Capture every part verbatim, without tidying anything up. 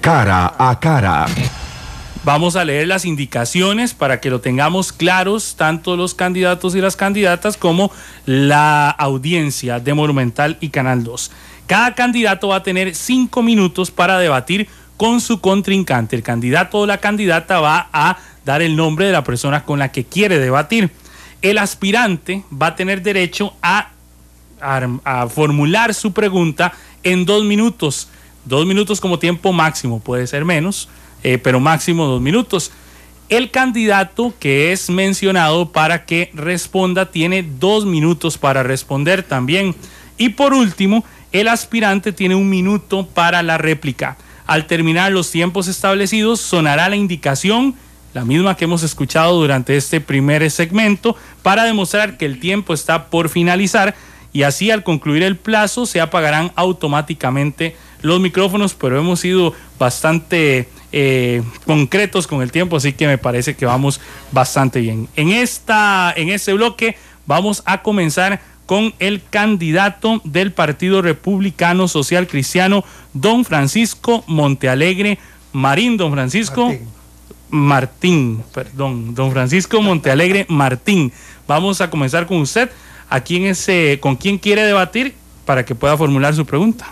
Cara a cara. Vamos a leer las indicaciones para que lo tengamos claros, tanto los candidatos y las candidatas como la audiencia de Monumental y Canal dos. Cada candidato va a tener cinco minutos para debatir con su contrincante. El candidato o la candidata va a dar el nombre de la persona con la que quiere debatir. El aspirante va a tener derecho a, a, a formular su pregunta en dos minutos. Dos minutos como tiempo máximo, puede ser menos, eh, pero máximo dos minutos. El candidato que es mencionado para que responda tiene dos minutos para responder también. Y por último, el aspirante tiene un minuto para la réplica. Al terminar los tiempos establecidos, sonará la indicación, la misma que hemos escuchado durante este primer segmento, para demostrar que el tiempo está por finalizar, y así al concluir el plazo se apagarán automáticamente los micrófonos, pero hemos sido bastante eh, concretos con el tiempo, así que me parece que vamos bastante bien. En, esta, en este bloque vamos a comenzar con el candidato del Partido Republicano Social Cristiano, don Francisco Montealegre Marín. Don Francisco Martín, Martín perdón, don Francisco Montealegre Martín. Vamos a comenzar con usted. ¿A quién es, eh, con quién quiere debatir para que pueda formular su pregunta?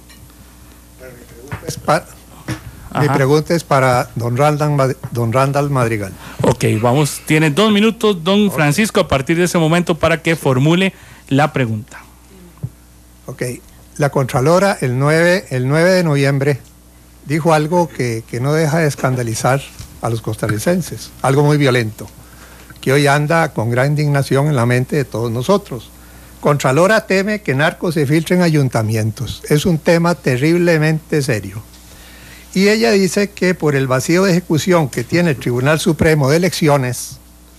Es para, mi pregunta es para don Randall, don Randall Madrigal. Ok, vamos, tiene dos minutos, don okay. Francisco, a partir de ese momento para que formule la pregunta. Ok, la Contralora el nueve, el nueve de noviembre dijo algo que, que no deja de escandalizar a los costarricenses, algo muy violento, que hoy anda con gran indignación en la mente de todos nosotros. Contralora teme que narcos se filtren en ayuntamientos. Es un tema terriblemente serio. Y ella dice que por el vacío de ejecución que tiene el Tribunal Supremo de Elecciones,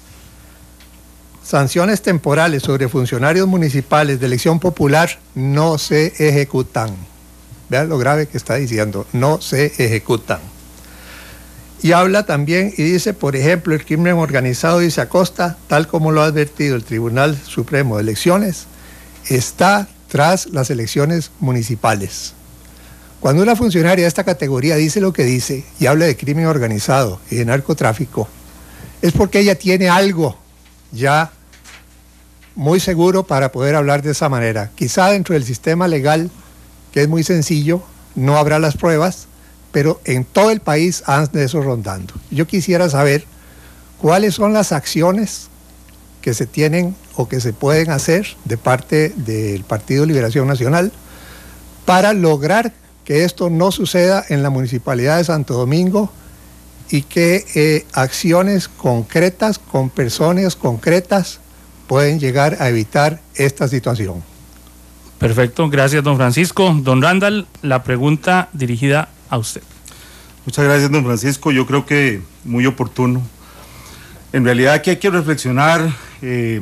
sanciones temporales sobre funcionarios municipales de elección popular no se ejecutan. Vean lo grave que está diciendo, no se ejecutan. Y habla también y dice, por ejemplo, el crimen organizado, dice Acosta, tal como lo ha advertido el Tribunal Supremo de Elecciones, está tras las elecciones municipales. Cuando una funcionaria de esta categoría dice lo que dice y habla de crimen organizado y de narcotráfico, es porque ella tiene algo ya muy seguro para poder hablar de esa manera. Quizá dentro del sistema legal, que es muy sencillo, no habrá las pruebas, pero en todo el país andan de eso rondando. Yo quisiera saber cuáles son las acciones que se tienen o que se pueden hacer de parte del Partido Liberación Nacional para lograr que esto no suceda en la Municipalidad de Santo Domingo y que eh, acciones concretas con personas concretas pueden llegar a evitar esta situación. Perfecto, gracias don Francisco. Don Randall, la pregunta dirigida a usted. Muchas gracias don Francisco, yo creo que muy oportuno. En realidad aquí hay que reflexionar eh,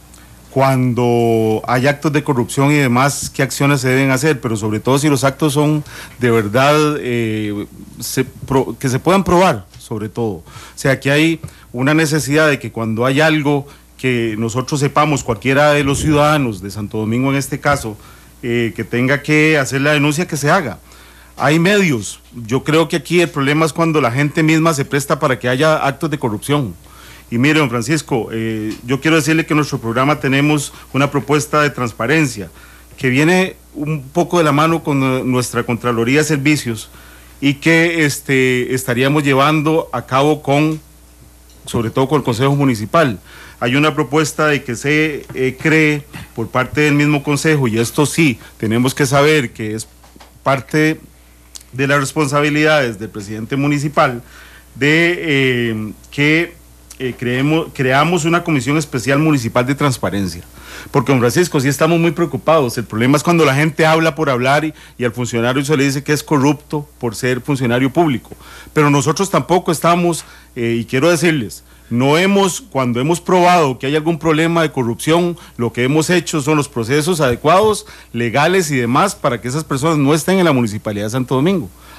cuando hay actos de corrupción y demás, qué acciones se deben hacer, pero sobre todo si los actos son de verdad eh, se, pro, que se puedan probar, sobre todo. O sea, aquí hay una necesidad de que cuando hay algo que nosotros sepamos, cualquiera de los ciudadanos de Santo Domingo en este caso, eh, que tenga que hacer la denuncia, que se haga. Hay medios. Yo creo que aquí el problema es cuando la gente misma se presta para que haya actos de corrupción. Y mire, don Francisco, eh, yo quiero decirle que en nuestro programa tenemos una propuesta de transparencia que viene un poco de la mano con nuestra Contraloría de Servicios y que este, estaríamos llevando a cabo con, sobre todo con el Consejo Municipal. Hay una propuesta de que se eh, cree por parte del mismo Consejo, y esto sí, tenemos que saber que es parte de las responsabilidades del presidente municipal, de eh, que eh, creemos, creamos una comisión especial municipal de transparencia. Porque, don Francisco, sí estamos muy preocupados. El problema es cuando la gente habla por hablar y, y al funcionario se le dice que es corrupto por ser funcionario público. Pero nosotros tampoco estamos, eh, y quiero decirles, no hemos, cuando hemos probado que hay algún problema de corrupción, lo que hemos hecho son los procesos adecuados, legales y demás, para que esas personas no estén en la Municipalidad de Santo Domingo.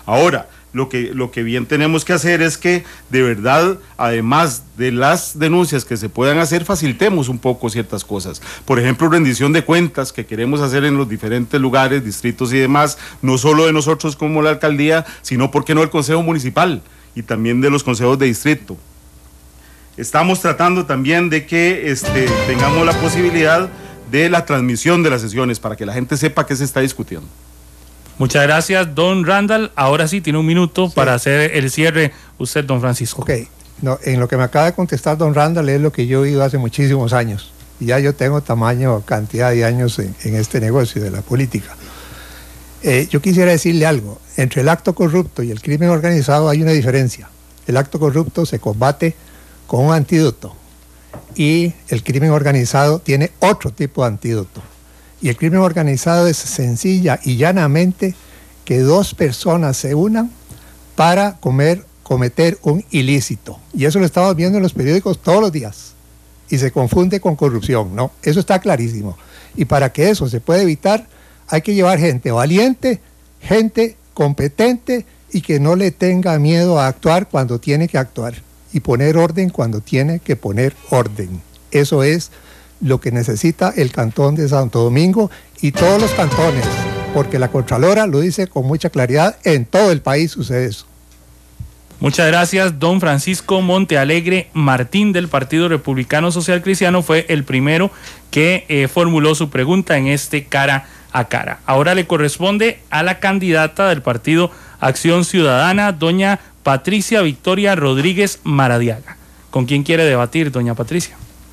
Ahora, Lo que, lo que bien tenemos que hacer es que de verdad, además de las denuncias que se puedan hacer, facilitemos un poco ciertas cosas. Por ejemplo, rendición de cuentas que queremos hacer en los diferentes lugares, distritos y demás, no solo de nosotros como la alcaldía, sino, ¿por qué no?, del Consejo Municipal y también de los consejos de distrito. Estamos tratando también de que este, tengamos la posibilidad de la transmisión de las sesiones para que la gente sepa qué se está discutiendo. Muchas gracias, don Randall. Ahora sí tiene un minuto sí. para hacer el cierre. Usted, don Francisco. Ok, no, en lo que me acaba de contestar don Randall es lo que yo he oído hace muchísimos años. Y ya yo tengo tamaño, cantidad de años en, en este negocio de la política. Eh, yo quisiera decirle algo. Entre el acto corrupto y el crimen organizado hay una diferencia. El acto corrupto se combate con un antídoto y el crimen organizado tiene otro tipo de antídoto. Y el crimen organizado es sencilla y llanamente que dos personas se unan para comer, cometer un ilícito. Y eso lo estamos viendo en los periódicos todos los días. Y se confunde con corrupción, ¿no? Eso está clarísimo. Y para que eso se pueda evitar, hay que llevar gente valiente, gente competente y que no le tenga miedo a actuar cuando tiene que actuar. Y poner orden cuando tiene que poner orden. Eso es lo que necesita el cantón de Santo Domingo y todos los cantones, porque la Contralora lo dice con mucha claridad, en todo el país sucede eso. Muchas gracias, don Francisco Montealegre Martín del Partido Republicano Social Cristiano, fue el primero que eh, formuló su pregunta en este cara a cara. Ahora le corresponde a la candidata del Partido Acción Ciudadana, doña Patricia Victoria Rodríguez Maradiaga. ¿Con quién quiere debatir, doña Patricia?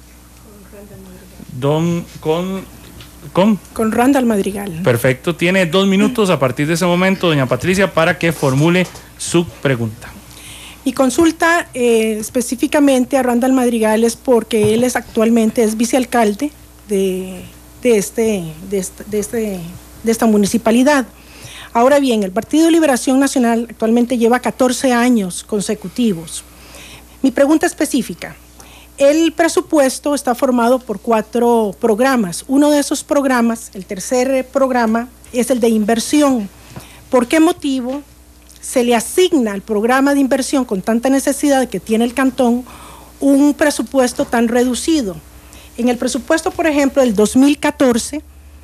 Don, con, con... Con Randall Madrigal. Perfecto, tiene dos minutos a partir de ese momento, doña Patricia, para que formule su pregunta. Mi consulta eh, específicamente a Randall Madrigal es porque él es actualmente es vicealcalde de, de, este, de, este, de, este, de esta municipalidad. Ahora bien, el Partido de Liberación Nacional actualmente lleva catorce años consecutivos. Mi pregunta específica. El presupuesto está formado por cuatro programas. Uno de esos programas, el tercer programa, es el de inversión. ¿Por qué motivo se le asigna al programa de inversión con tanta necesidad que tiene el cantón un presupuesto tan reducido? En el presupuesto, por ejemplo, del dos mil catorce,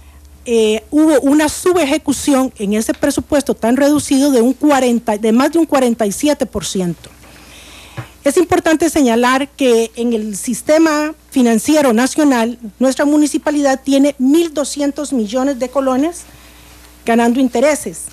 eh, hubo una subejecución en ese presupuesto tan reducido de, un cuarenta, de más de un cuarenta y siete por ciento. Es importante señalar que en el sistema financiero nacional, nuestra municipalidad tiene mil doscientos millones de colones ganando intereses.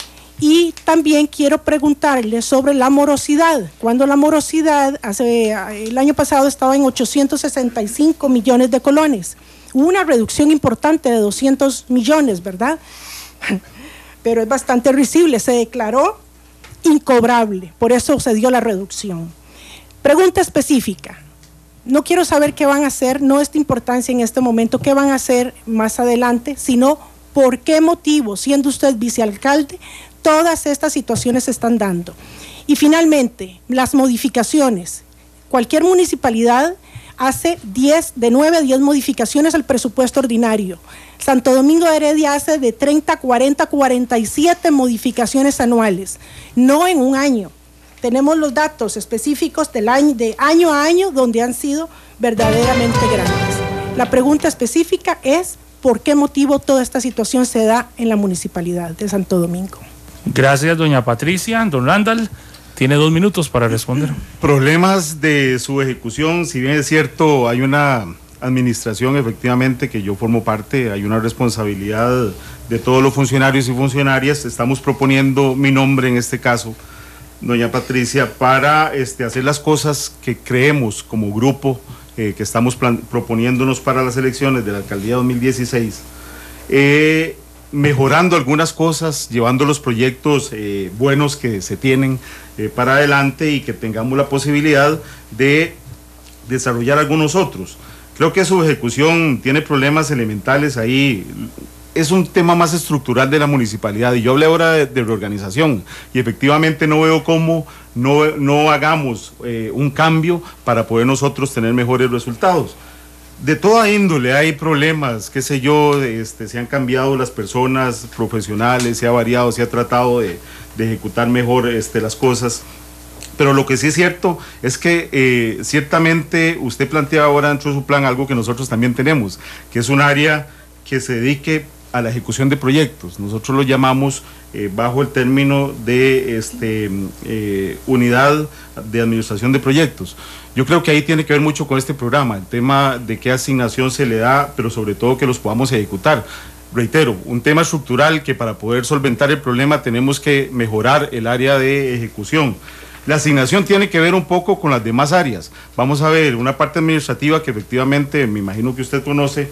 Y también quiero preguntarle sobre la morosidad. Cuando la morosidad, hace, el año pasado estaba en ochocientos sesenta y cinco millones de colones. Hubo una reducción importante de doscientos millones, ¿verdad? Pero es bastante risible, se declaró incobrable, por eso se dio la reducción. Pregunta específica. No quiero saber qué van a hacer, no es de importancia en este momento, qué van a hacer más adelante, sino por qué motivo, siendo usted vicealcalde, todas estas situaciones se están dando. Y finalmente, las modificaciones. Cualquier municipalidad hace diez, de nueve a diez modificaciones al presupuesto ordinario. Santo Domingo de Heredia hace de treinta, cuarenta, cuarenta y siete modificaciones anuales, no en un año. Tenemos los datos específicos del año, de año a año donde han sido verdaderamente grandes. La pregunta específica es ¿por qué motivo toda esta situación se da en la municipalidad de Santo Domingo? Gracias, doña Patricia. Don Randall, tiene dos minutos para responder. Problemas de su ejecución, si bien es cierto, hay una administración efectivamente que yo formo parte, hay una responsabilidad de todos los funcionarios y funcionarias. Estamos proponiendo mi nombre en este caso, doña Patricia, para este, hacer las cosas que creemos como grupo, eh, que estamos plan proponiéndonos para las elecciones de la alcaldía dos mil dieciséis, eh, mejorando algunas cosas, llevando los proyectos eh, buenos que se tienen eh, para adelante y que tengamos la posibilidad de desarrollar algunos otros. Creo que su ejecución tiene problemas elementales ahí. Es un tema más estructural de la municipalidad y yo hablé ahora de, de reorganización y efectivamente no veo cómo no, no hagamos eh, un cambio para poder nosotros tener mejores resultados. De toda índole hay problemas, qué sé yo, este, se han cambiado las personas profesionales, se ha variado, se ha tratado de, de ejecutar mejor este, las cosas. Pero lo que sí es cierto es que eh, ciertamente usted plantea ahora dentro de su plan algo que nosotros también tenemos, que es un área que se dedique a la ejecución de proyectos. Nosotros lo llamamos eh, bajo el término de este, eh, unidad de administración de proyectos. Yo creo que ahí tiene que ver mucho con este programa, el tema de qué asignación se le da, pero sobre todo que los podamos ejecutar. Reitero, un tema estructural que para poder solventar el problema tenemos que mejorar el área de ejecución. La asignación tiene que ver un poco con las demás áreas. Vamos a ver una parte administrativa que efectivamente, me imagino que usted conoce,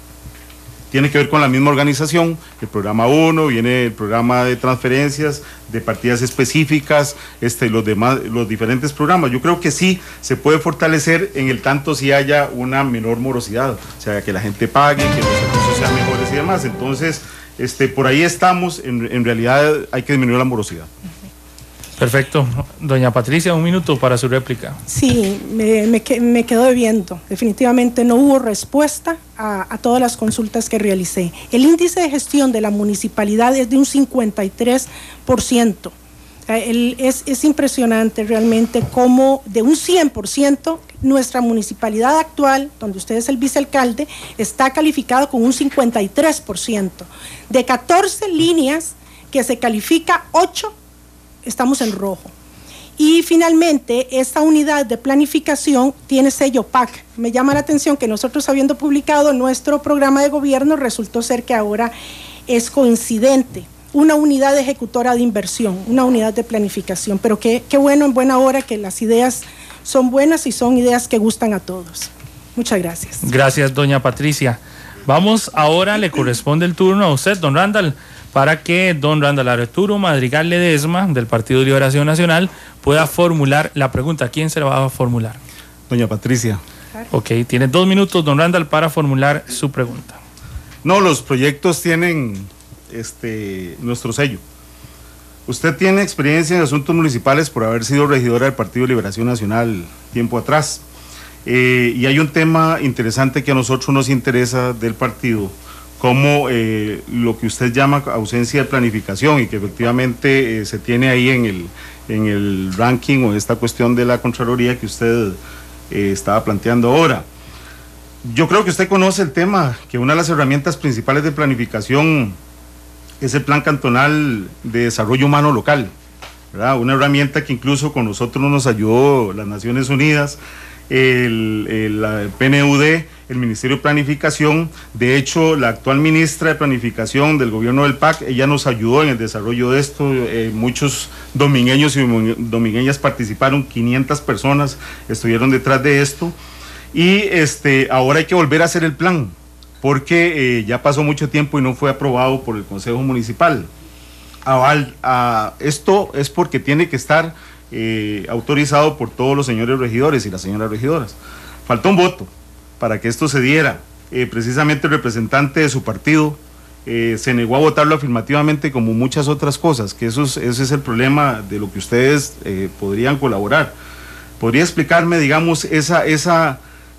tiene que ver con la misma organización. El programa uno, viene el programa de transferencias, de partidas específicas, este, los demás, los diferentes programas. Yo creo que sí se puede fortalecer en el tanto si haya una menor morosidad, o sea, que la gente pague, que los servicios sean mejores y demás. Entonces, este, por ahí estamos, en, en realidad hay que disminuir la morosidad. Perfecto. Doña Patricia, un minuto para su réplica. Sí, me, me, me quedo debiendo. Definitivamente no hubo respuesta a, a todas las consultas que realicé. El índice de gestión de la municipalidad es de un cincuenta y tres por ciento. El, es, es impresionante realmente cómo de un cien por ciento nuestra municipalidad actual, donde usted es el vicealcalde, está calificado con un cincuenta y tres por ciento. De catorce líneas que se califica, ocho estamos en rojo. Y finalmente, esta unidad de planificación tiene sello P A C. Me llama la atención que nosotros, habiendo publicado nuestro programa de gobierno, resultó ser que ahora es coincidente. Una unidad ejecutora de inversión, una unidad de planificación. Pero qué, qué bueno, en buena hora, que las ideas son buenas y son ideas que gustan a todos. Muchas gracias. Gracias, doña Patricia. Vamos ahora, le corresponde el turno a usted, don Randall, para que don Randall Arturo Madrigal Ledesma, del Partido de Liberación Nacional, pueda formular la pregunta. ¿Quién se la va a formular? Doña Patricia. Ok, tiene dos minutos, don Randall, para formular su pregunta. No, los proyectos tienen este, nuestro sello. Usted tiene experiencia en asuntos municipales por haber sido regidora del Partido de Liberación Nacional tiempo atrás. Eh, y hay un tema interesante que a nosotros nos interesa del partido, como eh, lo que usted llama ausencia de planificación, y que efectivamente eh, se tiene ahí en el, en el ranking o esta cuestión de la Contraloría que usted eh, estaba planteando ahora. Yo creo que usted conoce el tema, que una de las herramientas principales de planificación es el Plan Cantonal de Desarrollo Humano Local, ¿verdad? Una herramienta que incluso con nosotros nos ayudó las Naciones Unidas, el, el, el P N U D, el Ministerio de Planificación. De hecho, la actual ministra de Planificación del gobierno del P A C, ella nos ayudó en el desarrollo de esto. Eh, muchos domingueños y domingueñas participaron, quinientas personas estuvieron detrás de esto, y este, ahora hay que volver a hacer el plan, porque eh, ya pasó mucho tiempo y no fue aprobado por el Consejo Municipal. Aval, a, esto es porque tiene que estar eh, autorizado por todos los señores regidores y las señoras regidoras. Faltó un voto para que esto se diera. Eh, precisamente el representante de su partido eh, se negó a votarlo afirmativamente, como muchas otras cosas, que eso es, ese es el problema de lo que ustedes eh, podrían colaborar. ¿Podría explicarme, digamos, esa, esa,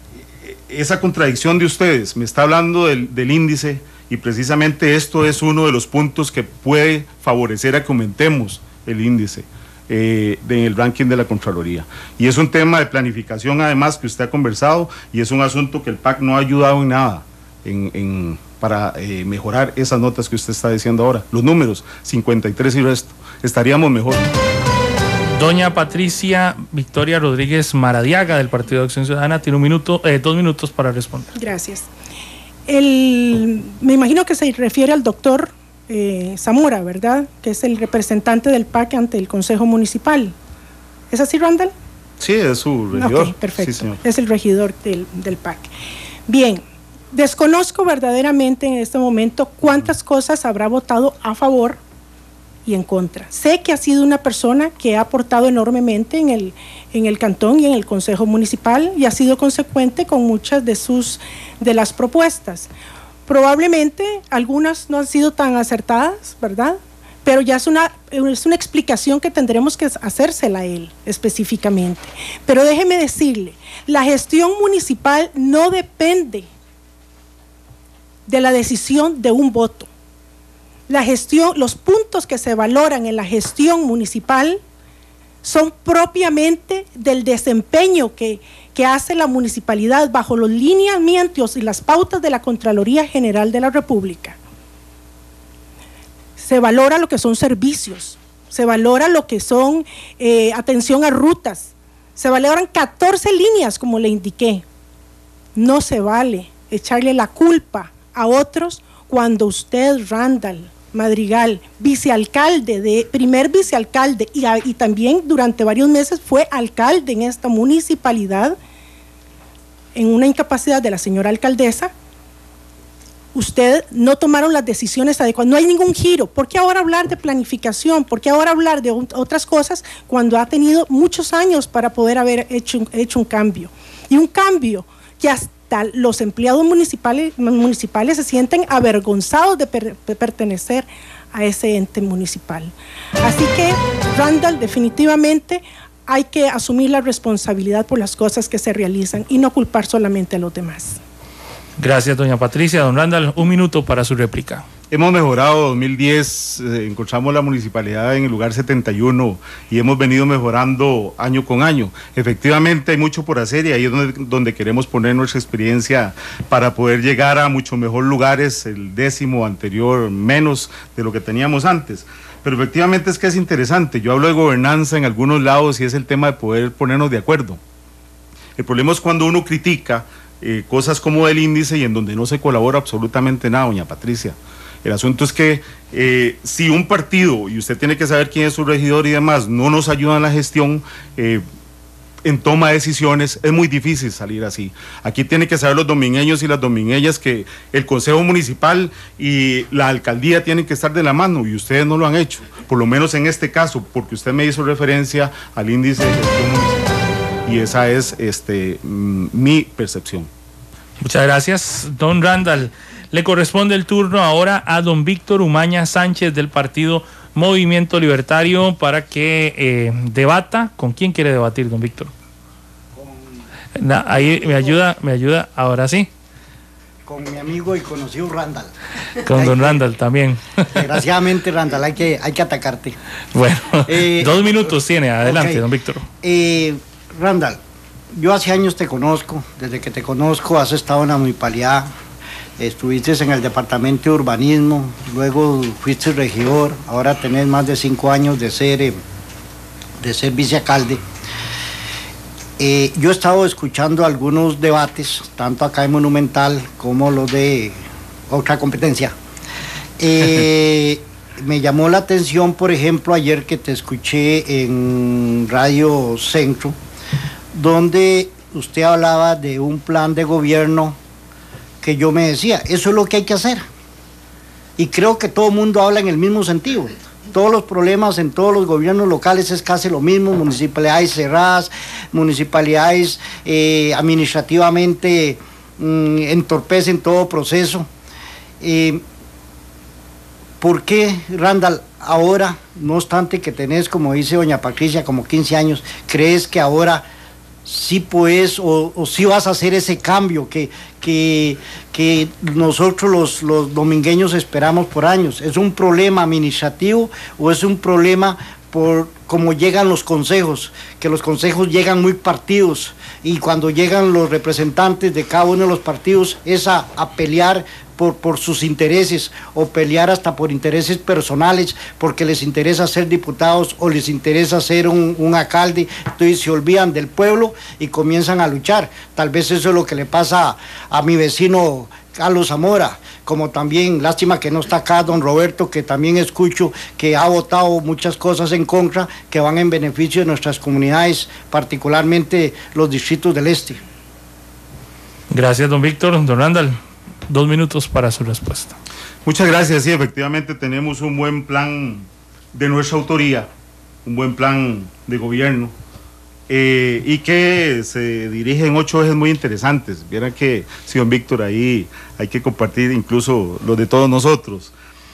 esa contradicción de ustedes? Me está hablando del, del índice, y precisamente esto es uno de los puntos que puede favorecer a que aumentemos el índice eh, del ranking de la Contraloría. Y es un tema de planificación, además, que usted ha conversado, y es un asunto que el P A C no ha ayudado en nada en, en, para eh, mejorar esas notas que usted está diciendo ahora. Los números, cincuenta y tres y resto, estaríamos mejor. Doña Patricia Victoria Rodríguez Maradiaga, del Partido de Acción Ciudadana, tiene un minuto, eh, dos minutos para responder. Gracias. El, me imagino que se refiere al doctor eh, Zamora, ¿verdad? Que es el representante del P A C ante el Consejo Municipal. ¿Es así, Randall? Sí, es su regidor. Ok, perfecto. Sí, señor. Es el regidor del, del P A C. Bien, desconozco verdaderamente en este momento cuántas cosas habrá votado a favor y en contra. Sé que ha sido una persona que ha aportado enormemente en el, en el cantón y en el Consejo Municipal, y ha sido consecuente con muchas de sus de las propuestas. Probablemente algunas no han sido tan acertadas, ¿verdad? Pero ya es una, es una explicación que tendremos que hacérsela a él específicamente. Pero déjeme decirle, la gestión municipal no depende de la decisión de un voto. la gestión, los puntos que se valoran en la gestión municipal son propiamente del desempeño que, que hace la municipalidad bajo los lineamientos y las pautas de la Contraloría General de la República. Se valora lo que son servicios, se valora lo que son eh, atención a rutas, se valoran catorce líneas, como le indiqué. No se vale echarle la culpa a otros cuando usted, Randall Madrigal, vicealcalde, de, primer vicealcalde y, y también durante varios meses fue alcalde en esta municipalidad, en una incapacidad de la señora alcaldesa, usted no tomaron las decisiones adecuadas, no hay ningún giro. ¿Por qué ahora hablar de planificación? ¿Por qué ahora hablar de otras cosas cuando ha tenido muchos años para poder haber hecho, hecho un cambio? Y un cambio que hasta los empleados municipales, municipales se sienten avergonzados de, per, de pertenecer a ese ente municipal. Así que, Randall, definitivamente hay que asumir la responsabilidad por las cosas que se realizan y no culpar solamente a los demás. Gracias, doña Patricia. Don Randall, un minuto para su réplica. Hemos mejorado. dos mil diez eh, encontramos la municipalidad en el lugar setenta y uno y hemos venido mejorando año con año. Efectivamente hay mucho por hacer y ahí es donde, donde queremos poner nuestra experiencia para poder llegar a mucho mejor lugares, el décimo anterior menos de lo que teníamos antes. Pero efectivamente es que es interesante. Yo hablo de gobernanza en algunos lados y es el tema de poder ponernos de acuerdo. El problema es cuando uno critica eh, cosas como el índice y en donde no se colabora absolutamente nada, doña Patricia. El asunto es que eh, si un partido, y usted tiene que saber quién es su regidor y demás, no nos ayuda en la gestión, eh, en toma de decisiones, es muy difícil salir así. Aquí tienen que saber los domingueños y las domingueñas que el Consejo Municipal y la Alcaldía tienen que estar de la mano, y ustedes no lo han hecho, por lo menos en este caso, porque usted me hizo referencia al índice de gestión municipal, y esa es este, mi percepción. Muchas gracias, don Randall. Le corresponde el turno ahora a don Víctor Umaña Sánchez del partido Movimiento Libertario para que eh, debata. ¿Con quién quiere debatir, don Víctor? Con, Na, ahí me ayuda, me ayuda, ahora sí. Con mi amigo y conocido Randall. Con hay don que, Randall también. Desgraciadamente, Randall, hay que, hay que atacarte. Bueno, eh, dos minutos tiene, adelante, okay. Don Víctor. Eh, Randall, yo hace años te conozco, desde que te conozco has estado en la municipalidad. Estuviste en el departamento de urbanismo, luego fuiste regidor, ahora tenés más de cinco años de ser, eh, de ser vicealcalde. Eh, yo he estado escuchando algunos debates, tanto acá en Monumental como los de otra competencia. Eh, me llamó la atención, por ejemplo, ayer que te escuché en Radio Centro, donde usted hablaba de un plan de gobierno que yo me decía, eso es lo que hay que hacer. Y creo que todo el mundo habla en el mismo sentido. Todos los problemas en todos los gobiernos locales es casi lo mismo, municipalidades cerradas, municipalidades eh, administrativamente mm, entorpecen todo proceso. Eh, ¿Por qué, Randall, ahora, no obstante que tenés, como dice doña Patricia, como quince años, crees que ahora sí puedes o, o sí vas a hacer ese cambio que, que, que nosotros los, los domingueños esperamos por años? ¿Es un problema administrativo o es un problema por cómo llegan los consejos? Que los consejos llegan muy partidos y cuando llegan los representantes de cada uno de los partidos es a, a pelear Por, por sus intereses o pelear hasta por intereses personales porque les interesa ser diputados o les interesa ser un, un alcalde, entonces se olvidan del pueblo y comienzan a luchar. Tal vez eso es lo que le pasa a, a mi vecino Carlos Zamora, como también, lástima que no está acá don Roberto, que también escucho que ha votado muchas cosas en contra que van en beneficio de nuestras comunidades, particularmente los distritos del este. Gracias, don Víctor. Don Randall, dos minutos para su respuesta. Muchas gracias. Sí, efectivamente tenemos un buen plan de nuestra autoría, un buen plan de gobierno eh, y que se dirige en ocho ejes muy interesantes. Vieran que, sí, don Víctor, ahí hay que compartir incluso los de todos nosotros.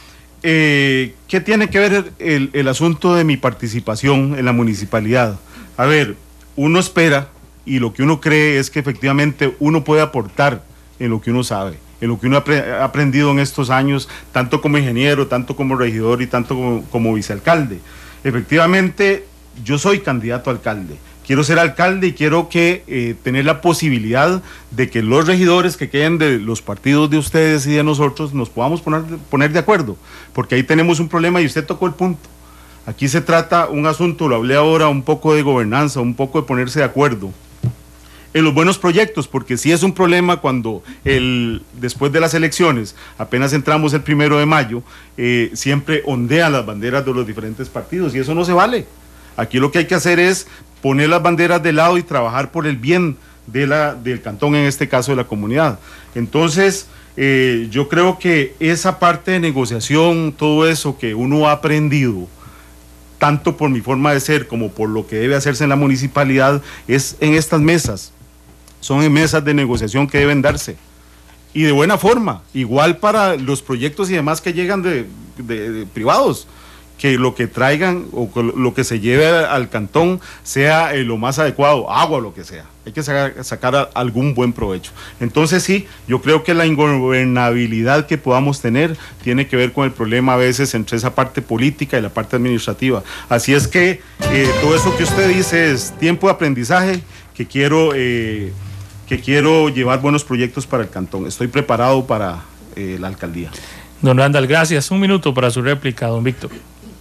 Eh, ¿Qué tiene que ver el, el asunto de mi participación en la municipalidad? A ver, uno espera y lo que uno cree es que efectivamente uno puede aportar en lo que uno sabe. en lo que uno ha aprendido en estos años, tanto como ingeniero, tanto como regidor y tanto como, como vicealcalde. Efectivamente, yo soy candidato a alcalde. Quiero ser alcalde y quiero que eh, tener la posibilidad de que los regidores que queden de los partidos de ustedes y de nosotros nos podamos poner, poner de acuerdo, porque ahí tenemos un problema y usted tocó el punto. Aquí se trata un asunto, lo hablé ahora, un poco de gobernanza, un poco de ponerse de acuerdo en los buenos proyectos, porque sí es un problema cuando el, después de las elecciones, apenas entramos el primero de mayo, eh, siempre ondean las banderas de los diferentes partidos y eso no se vale. Aquí lo que hay que hacer es poner las banderas de lado y trabajar por el bien de la, del cantón, en este caso de la comunidad. Entonces, eh, yo creo que esa parte de negociación, todo eso que uno ha aprendido, tanto por mi forma de ser como por lo que debe hacerse en la municipalidad, es en estas mesas. Son en mesas de negociación que deben darse. Y de buena forma, igual para los proyectos y demás que llegan de, de, de privados, que lo que traigan o lo que se lleve al cantón sea eh, lo más adecuado, agua o lo que sea. Hay que sacar, sacar a, algún buen provecho. Entonces sí, yo creo que la ingobernabilidad que podamos tener tiene que ver con el problema a veces entre esa parte política y la parte administrativa. Así es que eh, todo eso que usted dice es tiempo de aprendizaje que quiero, eh, que quiero llevar buenos proyectos para el cantón. Estoy preparado para eh, la alcaldía. Don Randall, gracias. Un minuto para su réplica, don Víctor.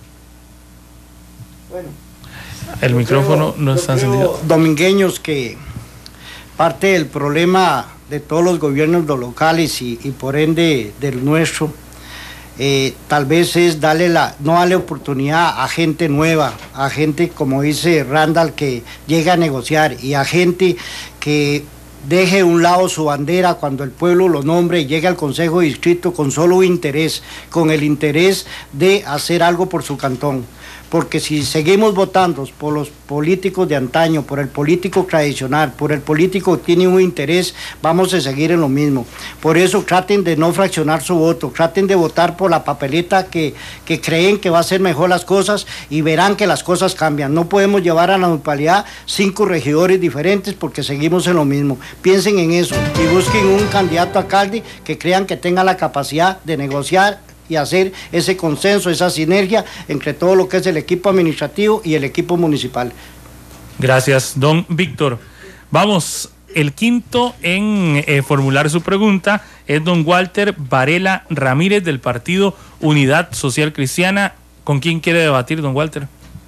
Bueno, el micrófono creo, no está encendido. Domingueños, que parte del problema de todos los gobiernos locales y, y por ende del nuestro, eh, tal vez es darle la, no darle oportunidad a gente nueva, a gente, como dice Randall, que llega a negociar, y a gente que deje de un lado su bandera cuando el pueblo lo nombre y llegue al Consejo de Distrito con solo interés, con el interés de hacer algo por su cantón. Porque si seguimos votando por los políticos de antaño, por el político tradicional, por el político que tiene un interés, vamos a seguir en lo mismo. Por eso traten de no fraccionar su voto, traten de votar por la papeleta que, que creen que va a hacer mejor las cosas y verán que las cosas cambian. No podemos llevar a la municipalidad cinco regidores diferentes porque seguimos en lo mismo. Piensen en eso y busquen un candidato a alcalde que crean que tenga la capacidad de negociar y hacer ese consenso, esa sinergia entre todo lo que es el equipo administrativo y el equipo municipal. Gracias, don Víctor. Vamos, el quinto en eh, formular su pregunta es don Walter Varela Ramírez, del partido Unidad Social Cristiana. ¿Con quién quiere debatir, don Walter?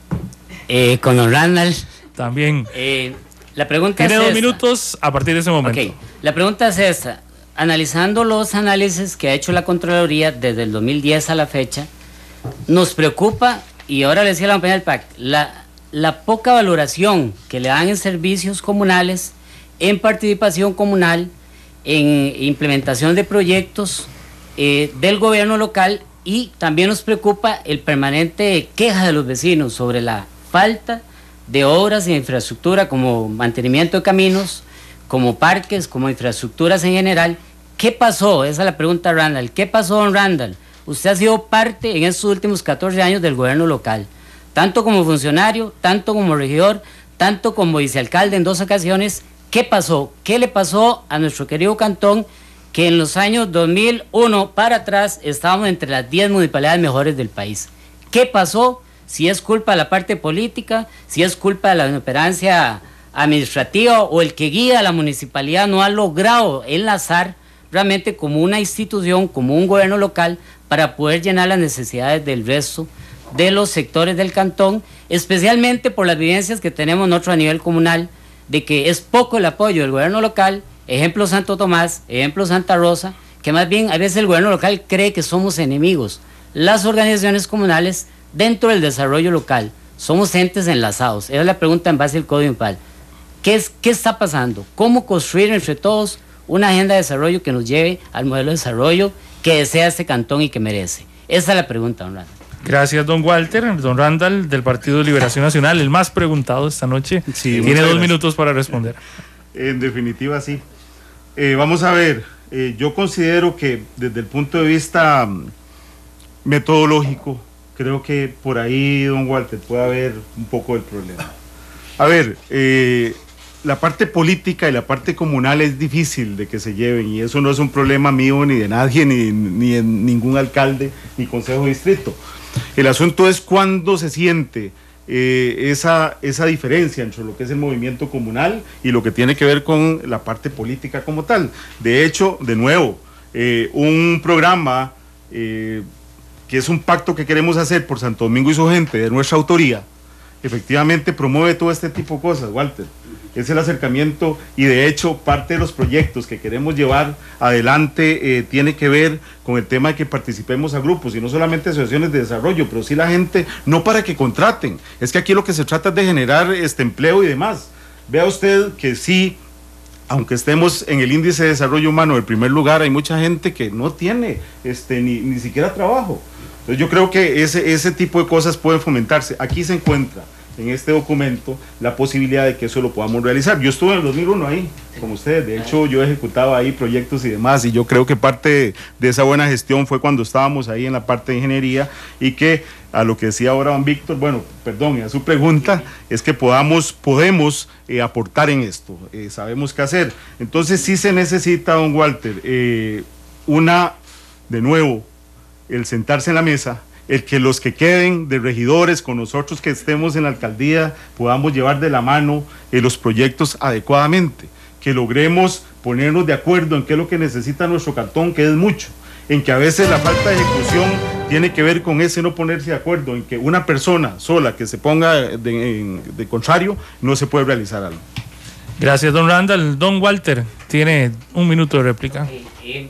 Eh, con don Randall. También. Eh, la pregunta Tiene es dos esta. minutos a partir de ese momento. Ok, la pregunta es esta. Analizando los análisis que ha hecho la Contraloría desde el dos mil diez a la fecha, nos preocupa, y ahora le decía la compañera del P A C, la, la poca valoración que le dan en servicios comunales, en participación comunal, en implementación de proyectos eh, del gobierno local, y también nos preocupa el permanente queja de los vecinos sobre la falta de obras e infraestructura como mantenimiento de caminos, como parques, como infraestructuras en general. ¿Qué pasó? Esa es la pregunta, Randall. ¿Qué pasó, don Randall? Usted ha sido parte en estos últimos catorce años del gobierno local, tanto como funcionario, tanto como regidor, tanto como vicealcalde en dos ocasiones. ¿Qué pasó? ¿Qué le pasó a nuestro querido cantón, que en los años dos mil uno para atrás estábamos entre las diez municipalidades mejores del país? ¿Qué pasó? Si es culpa de la parte política, si es culpa de la inoperancia administrativa, o el que guía a la municipalidad no ha logrado enlazar realmente como una institución, como un gobierno local, para poder llenar las necesidades del resto de los sectores del cantón, especialmente por las vivencias que tenemos nosotros a nivel comunal, de que es poco el apoyo del gobierno local. Ejemplo Santo Tomás, ejemplo Santa Rosa, que más bien a veces el gobierno local cree que somos enemigos. Las organizaciones comunales dentro del desarrollo local somos entes enlazados. Esa es la pregunta en base al Código Municipal. ¿Qué, es, ¿Qué está pasando? ¿Cómo construir entre todos una agenda de desarrollo que nos lleve al modelo de desarrollo que desea este cantón y que merece? Esa es la pregunta, don Randall. Gracias, don Walter. Don Randall, del Partido de Liberación Nacional, el más preguntado esta noche. Sí, tiene dos gracias. minutos para responder. En definitiva, sí. Eh, vamos a ver, eh, yo considero que desde el punto de vista um, metodológico, creo que por ahí, don Walter, puede haber un poco del problema. A ver, eh, la parte política y la parte comunal es difícil de que se lleven, y eso no es un problema mío ni de nadie, ni, ni de ningún alcalde ni consejo de distrito. El asunto es cuando se siente eh, esa, esa diferencia entre lo que es el movimiento comunal y lo que tiene que ver con la parte política como tal. De hecho, de nuevo, eh, un programa eh, que es un pacto que queremos hacer por Santo Domingo y su gente, de nuestra autoría, efectivamente promueve todo este tipo de cosas, Walter. Es el acercamiento, y de hecho parte de los proyectos que queremos llevar adelante eh, tiene que ver con el tema de que participemos a grupos, y no solamente asociaciones de desarrollo, pero sí la gente, no para que contraten, es que aquí lo que se trata es de generar este empleo y demás. Vea usted que sí, aunque estemos en el índice de desarrollo humano del primer lugar, hay mucha gente que no tiene este, ni, ni siquiera trabajo. Entonces yo creo que ese, ese tipo de cosas pueden fomentarse. Aquí se encuentra en este documento la posibilidad de que eso lo podamos realizar. Yo estuve en el dos mil uno ahí, como ustedes, de hecho yo ejecutaba ahí proyectos y demás, y yo creo que parte de esa buena gestión fue cuando estábamos ahí en la parte de ingeniería, y que a lo que decía ahora don Víctor, bueno, perdón, a su pregunta, es que podamos, podemos eh, aportar en esto, eh, sabemos qué hacer. Entonces sí se necesita, don Walter, eh, una, de nuevo, el sentarse en la mesa, el que los que queden de regidores con nosotros que estemos en la alcaldía podamos llevar de la mano eh, los proyectos adecuadamente, que logremos ponernos de acuerdo en qué es lo que necesita nuestro cantón, que es mucho, en que a veces la falta de ejecución tiene que ver con ese no ponerse de acuerdo, en que una persona sola que se ponga de, en, de contrario no se puede realizar algo. Gracias, don Randall. Don Walter tiene un minuto de réplica. Eh, eh.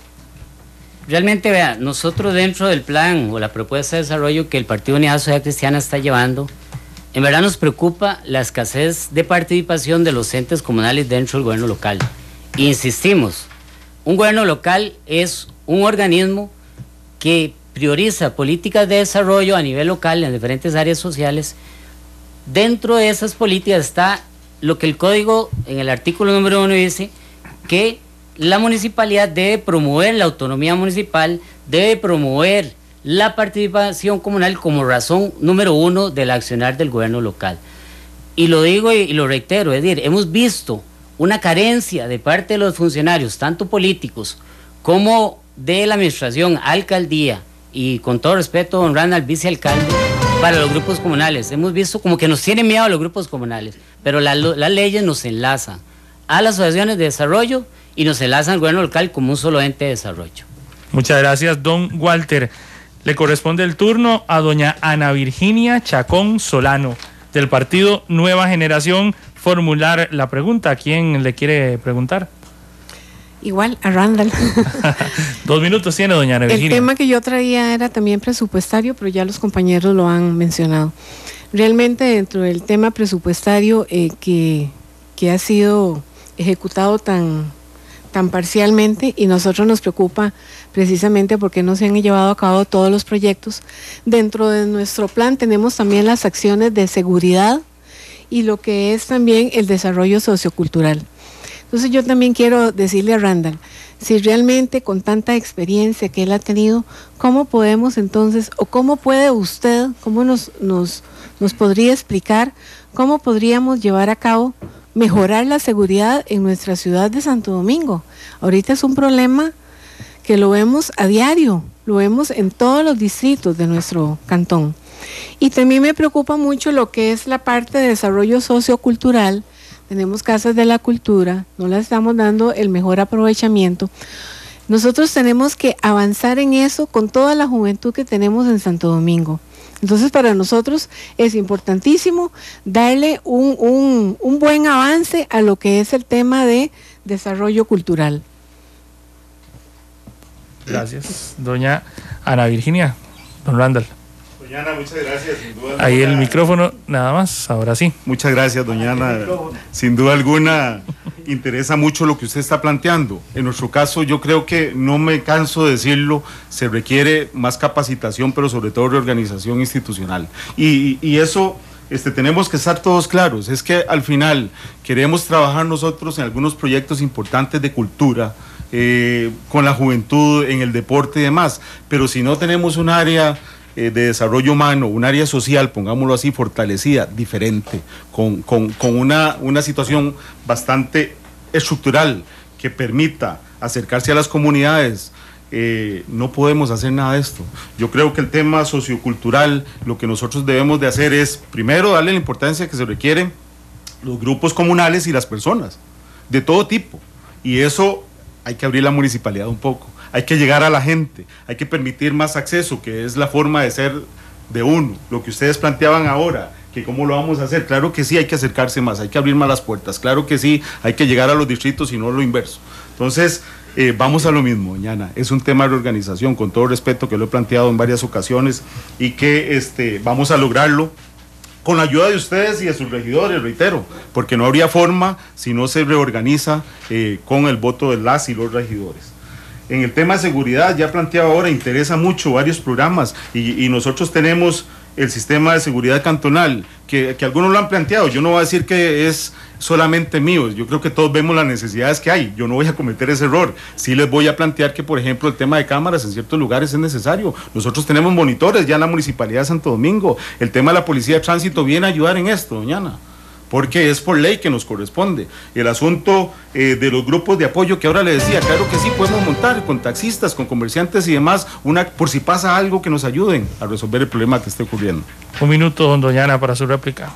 Realmente, vea, nosotros dentro del plan o la propuesta de desarrollo que el Partido Unidad Social Cristiana está llevando, en verdad nos preocupa la escasez de participación de los entes comunales dentro del gobierno local. Insistimos, un gobierno local es un organismo que prioriza políticas de desarrollo a nivel local en diferentes áreas sociales. Dentro de esas políticas está lo que el código en el artículo número uno dice, que la municipalidad debe promover la autonomía municipal, debe promover la participación comunal como razón número uno del accionar del gobierno local. Y lo digo y, y lo reitero, es decir, hemos visto una carencia de parte de los funcionarios, tanto políticos como de la administración, alcaldía, y con todo respeto, don Randall, vicealcalde, para los grupos comunales. Hemos visto como que nos tienen miedo a los grupos comunales, pero las la leyes nos enlazan a las asociaciones de desarrollo y nos enlazan al gobierno local como un solo ente de desarrollo. Muchas gracias, don Walter. Le corresponde el turno a doña Ana Virginia Chacón Solano, del partido Nueva Generación, formular la pregunta. ¿A quién le quiere preguntar? Igual, a Randall. Dos minutos tiene doña Ana Virginia. El tema que yo traía era también presupuestario, pero ya los compañeros lo han mencionado. Realmente dentro del tema presupuestario eh, que, que ha sido ejecutado tan... tan parcialmente, y nosotros nos preocupa precisamente porque no se han llevado a cabo todos los proyectos. Dentro de nuestro plan tenemos también las acciones de seguridad y lo que es también el desarrollo sociocultural. Entonces yo también quiero decirle a Randall, si realmente con tanta experiencia que él ha tenido, ¿cómo podemos entonces, o cómo puede usted, cómo nos, nos, nos podría explicar cómo podríamos llevar a cabo mejorar la seguridad en nuestra ciudad de Santo Domingo? Ahorita es un problema que lo vemos a diario, lo vemos en todos los distritos de nuestro cantón. Y también me preocupa mucho lo que es la parte de desarrollo sociocultural. Tenemos casas de la cultura, no le estamos dando el mejor aprovechamiento. Nosotros tenemos que avanzar en eso con toda la juventud que tenemos en Santo Domingo. Entonces para nosotros es importantísimo darle un, un, un buen avance a lo que es el tema de desarrollo cultural. Gracias, doña Ana Virginia. Don Randall. Doña Ana, muchas gracias. Sin duda Ahí alguna, el micrófono, nada más, ahora sí. Muchas gracias, doña Ana. Sin duda alguna, interesa mucho lo que usted está planteando. En nuestro caso, yo creo que, no me canso de decirlo, se requiere más capacitación, pero sobre todo reorganización institucional. Y, y eso, este, tenemos que estar todos claros. Es que al final queremos trabajar nosotros en algunos proyectos importantes de cultura, eh, con la juventud, en el deporte y demás, pero si no tenemos un área eh, de desarrollo humano, un área social, pongámoslo así, fortalecida, diferente, con, con, con una, una situación bastante estructural que permita acercarse a las comunidades, eh, no podemos hacer nada de esto. Yo creo que el tema sociocultural, lo que nosotros debemos de hacer es, primero, darle la importancia que se requiere los grupos comunales y las personas, de todo tipo, y eso hay que abrir la municipalidad un poco, hay que llegar a la gente, hay que permitir más acceso, que es la forma de ser de uno, lo que ustedes planteaban ahora, que cómo lo vamos a hacer. Claro que sí, hay que acercarse más, hay que abrir más las puertas, claro que sí, hay que llegar a los distritos y no lo inverso. Entonces, eh, vamos a lo mismo, Ñana, es un tema de reorganización, con todo respeto, que lo he planteado en varias ocasiones, y que este, vamos a lograrlo con la ayuda de ustedes y de sus regidores, reitero, porque no habría forma si no se reorganiza eh, con el voto de las y los regidores. En el tema de seguridad, ya planteado ahora, interesa mucho varios programas, y, y nosotros tenemos el sistema de seguridad cantonal, que, que algunos lo han planteado. Yo no voy a decir que es solamente mío, yo creo que todos vemos las necesidades que hay, yo no voy a cometer ese error. Sí les voy a plantear que, por ejemplo, el tema de cámaras en ciertos lugares es necesario. Nosotros tenemos monitores ya en la Municipalidad de Santo Domingo. El tema de la Policía de Tránsito viene a ayudar en esto, doñana, porque es por ley que nos corresponde. El asunto eh, de los grupos de apoyo que ahora le decía, claro que sí, podemos montar con taxistas, con comerciantes y demás, una, por si pasa algo, que nos ayuden a resolver el problema que esté ocurriendo. Un minuto, don Doñana, para su réplica.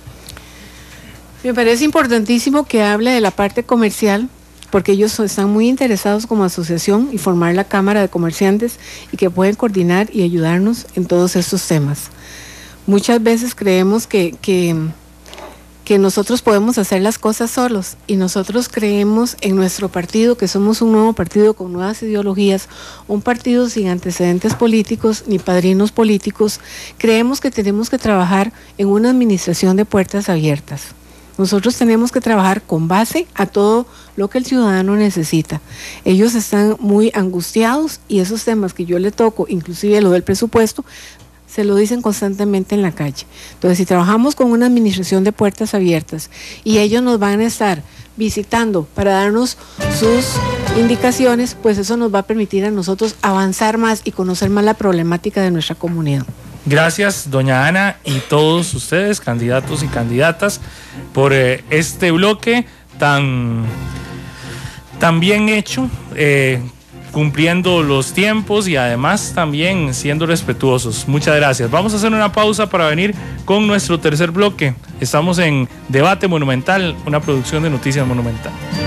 Me parece importantísimo que hable de la parte comercial, porque ellos están muy interesados como asociación y formar la Cámara de Comerciantes y que pueden coordinar y ayudarnos en todos estos temas. Muchas veces creemos que... que que nosotros podemos hacer las cosas solos, y nosotros creemos en nuestro partido, que somos un nuevo partido con nuevas ideologías, un partido sin antecedentes políticos ni padrinos políticos. Creemos que tenemos que trabajar en una administración de puertas abiertas. Nosotros tenemos que trabajar con base a todo lo que el ciudadano necesita. Ellos están muy angustiados, y esos temas que yo le toco, inclusive lo del presupuesto, se lo dicen constantemente en la calle. Entonces, si trabajamos con una administración de puertas abiertas y ellos nos van a estar visitando para darnos sus indicaciones, pues eso nos va a permitir a nosotros avanzar más y conocer más la problemática de nuestra comunidad. Gracias, doña Ana, y todos ustedes, candidatos y candidatas, por eh, este bloque tan, tan bien hecho, eh, cumpliendo los tiempos y además también siendo respetuosos. Muchas gracias. Vamos a hacer una pausa para venir con nuestro tercer bloque. Estamos en Debate Monumental, una producción de Noticias Monumental.